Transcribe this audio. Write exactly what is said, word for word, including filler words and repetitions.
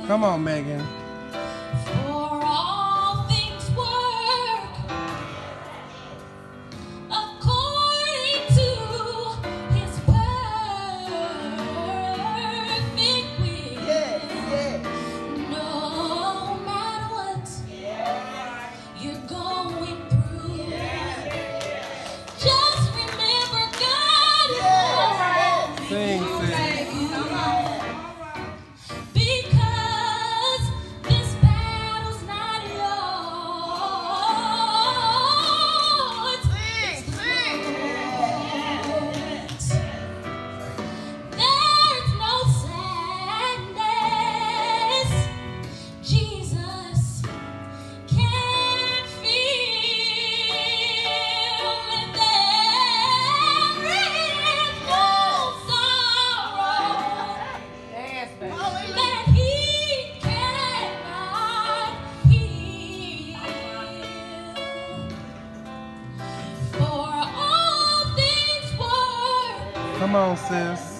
Come on, Megan. For all things work according to His perfect will. Yes, yes. No matter what you're going through, just remember God. Sing, sis. Because this battle's not yours. Sing, sing. There's no sadness Jesus can't feel, and there is no sorrow Yes, baby. that He cannot heal. For all things work Come on, sis.